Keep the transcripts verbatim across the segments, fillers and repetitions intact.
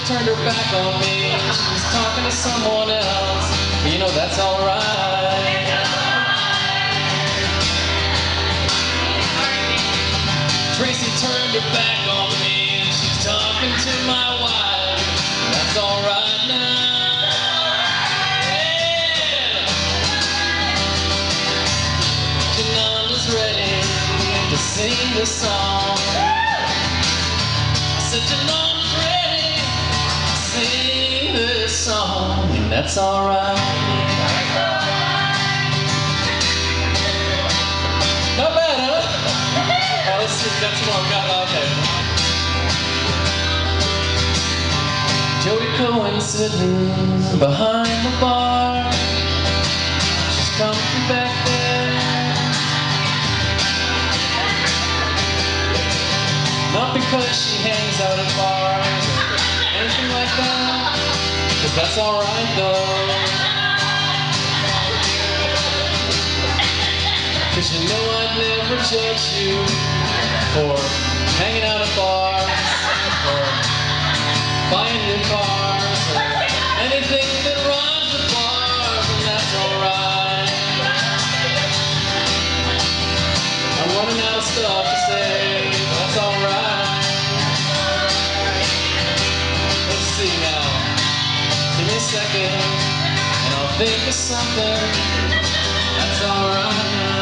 turned her back on me. She was talking to someone else. But you know, that's alright. Tracy turned her back on me, and she's talking to my wife. That's alright now. Yeah. Janonda's ready to sing this song. I said, Janonda's ready to sing this song, and that's alright. Not bad, huh? Oh, let's see, that's more. Got okay. Jody Cohen sitting behind the bar. She's comfy back there. Not because she hangs out at bars or anything like that, because that's alright though. Cause you know I'd never judge you for hanging out at bars, or buying new cars, or anything that rhymes with bars, and that's alright. I'm running out of stuff to say, but that's alright. Let's see now. Give me a second, and I'll think of something. That's alright now.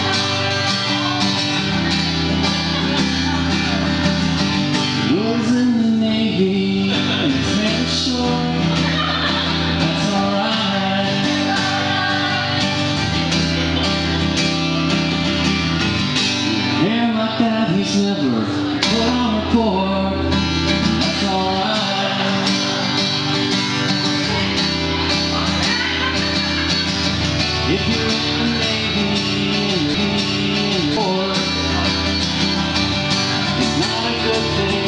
He's never put on a cord. That's alright. If you're in the Navy and you're in the port, it's not a good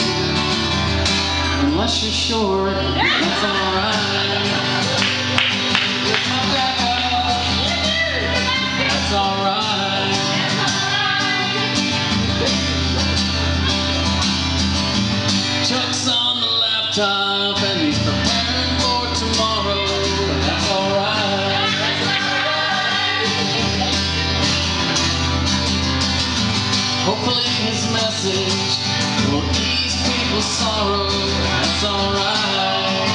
thing unless you're short. That's alright. With my backup, that's alright. Chuck's on the laptop and he's preparing for tomorrow, and that's alright. Hopefully his message will ease people's sorrow, and that's alright.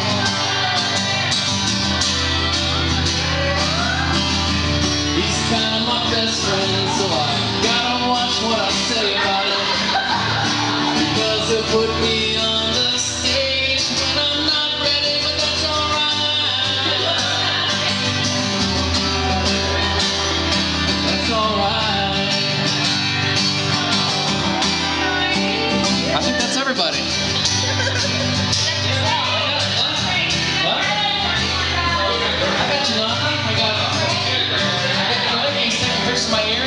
He's kind of my best friend, so I gotta watch what I say about him, because he'll put me everybody. What? I got you, Nana. I got I got you taking pictures of my ear.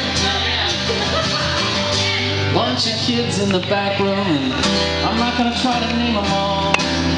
Bunch of kids in the back room, and I'm not gonna try to name them all.